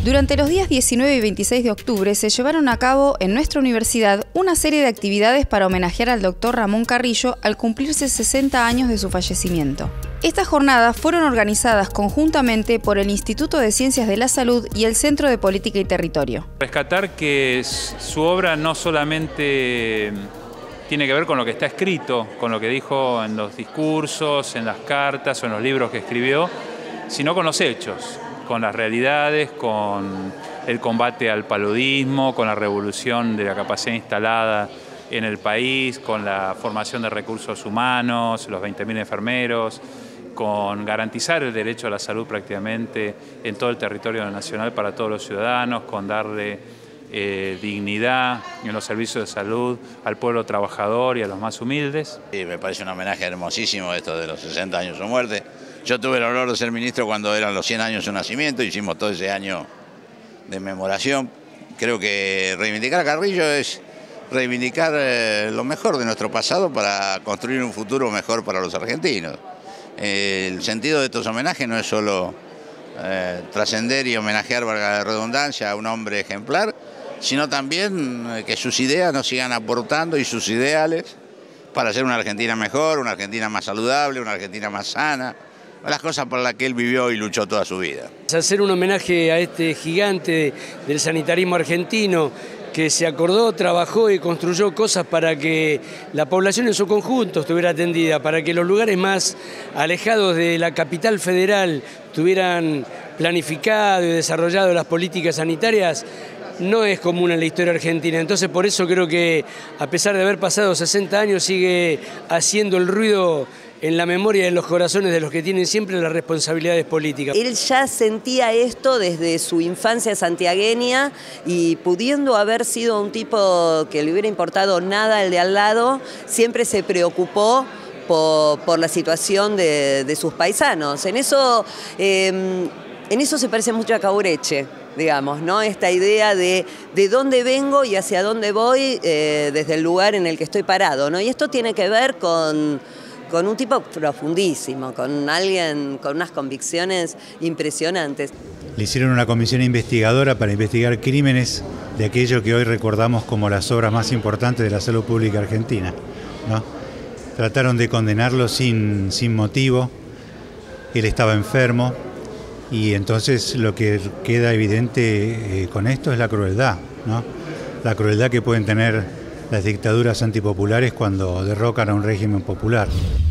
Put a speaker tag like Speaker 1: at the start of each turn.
Speaker 1: Durante los días 19 y 26 de octubre se llevaron a cabo en nuestra universidad una serie de actividades para homenajear al Dr. Ramón Carrillo al cumplirse 60 años de su fallecimiento. Estas jornadas fueron organizadas conjuntamente por el Instituto de Ciencias de la Salud y el Centro de Política y Territorio.
Speaker 2: Rescatar que su obra no solamente tiene que ver con lo que está escrito, con lo que dijo en los discursos, en las cartas o en los libros que escribió, sino con los hechos, con las realidades, con el combate al paludismo, con la revolución de la capacidad instalada en el país, con la formación de recursos humanos, los 20.000 enfermeros, con garantizar el derecho a la salud prácticamente en todo el territorio nacional para todos los ciudadanos, con darle dignidad en los servicios de salud al pueblo trabajador y a los más humildes.
Speaker 3: Sí, me parece un homenaje hermosísimo esto de los 60 años de su muerte. Yo tuve el honor de ser ministro cuando eran los 100 años de su nacimiento, hicimos todo ese año de memoración. Creo que reivindicar a Carrillo es reivindicar lo mejor de nuestro pasado para construir un futuro mejor para los argentinos. El sentido de estos homenajes no es solo trascender y homenajear, valga la redundancia, a un hombre ejemplar, sino también que sus ideas nos sigan aportando y sus ideales para hacer una Argentina mejor, una Argentina más saludable, una Argentina más sana, las cosas por las que él vivió y luchó toda su vida.
Speaker 4: Hacer un homenaje a este gigante del sanitarismo argentino que se acordó, trabajó y construyó cosas para que la población en su conjunto estuviera atendida, para que los lugares más alejados de la capital federal tuvieran planificado y desarrollado las políticas sanitarias, no es común en la historia argentina. Entonces por eso creo que a pesar de haber pasado 60 años sigue haciendo el ruido en la memoria y en los corazones de los que tienen siempre las responsabilidades políticas.
Speaker 5: Él ya sentía esto desde su infancia santiagueña y pudiendo haber sido un tipo que le hubiera importado nada el de al lado, siempre se preocupó por la situación de sus paisanos. En eso se parece mucho a Caureche, digamos, ¿no? Esta idea de dónde vengo y hacia dónde voy desde el lugar en el que estoy parado, ¿no? Y esto tiene que ver con un tipo profundísimo, con alguien con unas convicciones impresionantes.
Speaker 6: Le hicieron una comisión investigadora para investigar crímenes de aquello que hoy recordamos como las obras más importantes de la salud pública argentina, ¿no? Trataron de condenarlo sin motivo. Él estaba enfermo y entonces lo que queda evidente con esto es la crueldad, ¿no? La crueldad que pueden tener las dictaduras antipopulares cuando derrocan a un régimen popular.